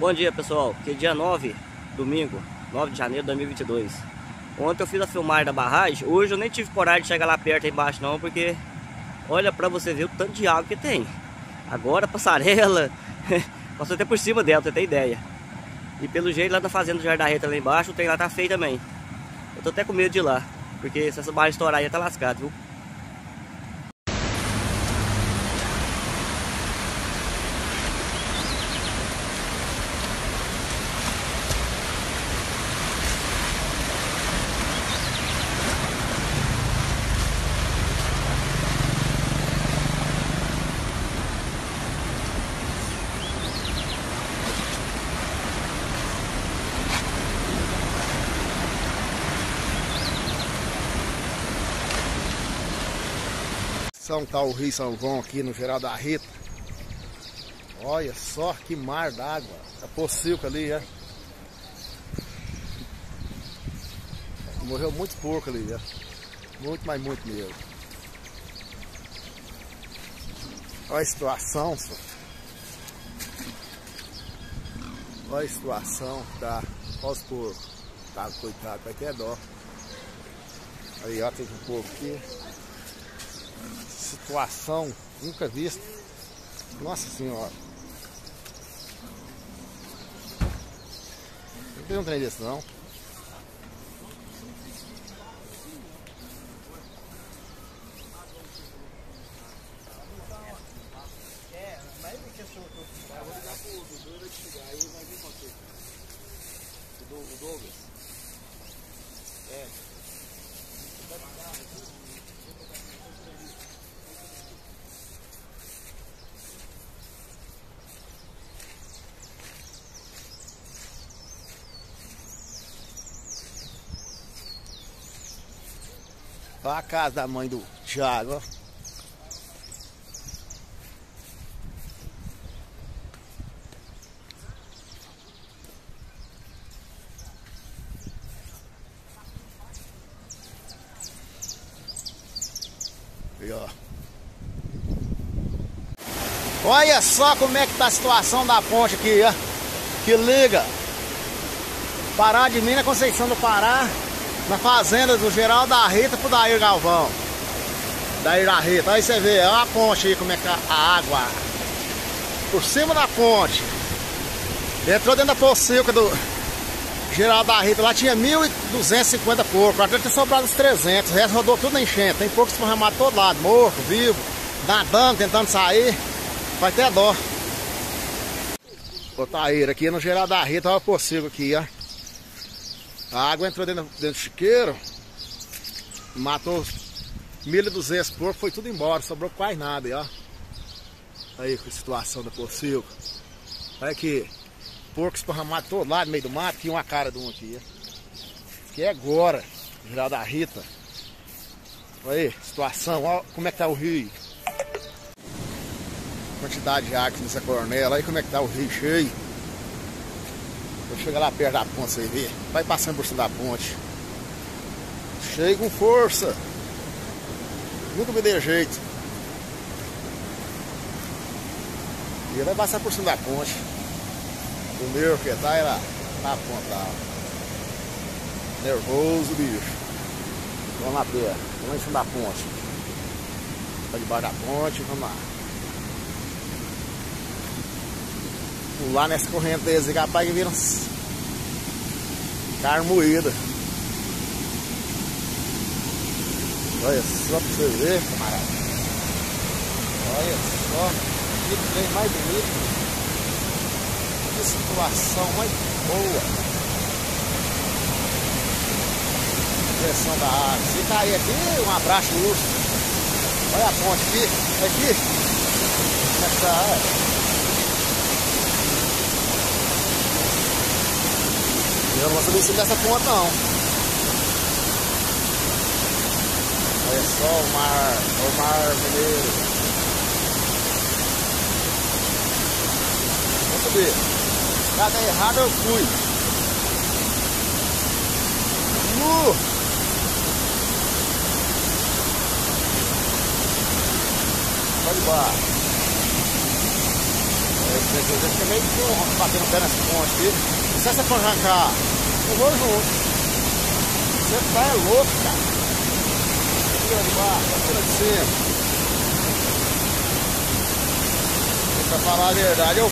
Bom dia, pessoal, que é dia 9, domingo, 9 de janeiro de 2022. Ontem eu fiz a filmagem da barragem. Hoje eu nem tive coragem de chegar lá perto aí embaixo não, porque olha pra você ver o tanto de água que tem. Agora passarela passou até por cima dela, pra você ter ideia. E pelo jeito lá na fazenda do Jardim da Reta lá embaixo, o trem lá tá feio também. Eu tô até com medo de ir lá, porque se essa barragem estourar aí tá lascado, viu? Tá o Rio São João aqui no Geral da Reta. Olha só que mar d'água. A Pocilca ali, é. Morreu muito porco ali, é. Muito, mas muito mesmo. Olha a situação, só. Olha a situação, tá? Olha os porcos. Tá, coitado, vai ter dó. Aí, ó, tem um porco aqui. Situação nunca vista. Nossa senhora. Não tem um trem desse não. O Douglas. É. Olha a casa da mãe do Thiago, ó. Aí, ó. Olha só como é que tá a situação da ponte aqui, ó. Que liga Pará de Minas, Conceição do Pará, na fazenda do Geral da Reta pro Dair Galvão. Dair da Reta, aí você vê, olha a ponte aí, como é que tá a água. Por cima da ponte. Entrou dentro da Pocilca do Geral da Reta, lá tinha 1.250 porcos, até ter sobrado uns 300, o resto rodou tudo na enchente. Tem porcos esparramados todo lado, morto, vivo, nadando, tentando sair. Vai ter dó. Ô Taíra, aqui no Geral da Reta, olha a Pocilca aqui, ó. A água entrou dentro do chiqueiro, matou 1.200 porcos, foi tudo embora, sobrou quase nada aí, ó. Aí com a situação da Pocilca. Olha aqui, porco esparramado todo lado, no meio do mato, aqui uma cara de um aqui, ó. Aqui é agora, Geral da Reta. Olha aí, situação, olha como é que tá o rio. Quantidade de água nessa coronela, aí como é que tá o rio cheio. Vou chegar lá perto da ponte, você vê. Vai passando por cima da ponte. Cheio com força. Nunca me dê jeito. E vai passar por cima da ponte. O meu que tá lá na ponta lá. Nervoso, bicho. Vamos lá perto. Vamos lá em cima da ponte. Tá debaixo da ponte, vamos lá. Pular nessa correnteza e capaz que vira uns carne moída. Olha só pra você ver, camarada. Olha só, que trem mais bonito. Que situação mais boa. Pressão da água. Se cair aqui, um abraço urso. Olha a ponte aqui. Aqui. Como é que tá? Eu não vou subir em cima dessa ponta não. Olha só o mar vermelho. Vou subir. Cada errado eu fui. Pode baixo. Eu fiquei meio com batendo o pé nessa ponte aqui. Se essa ponte arrancar, eu vou junto. Você tá louco, cara. Tira de baixo, tira de cima. Pra falar a verdade, eu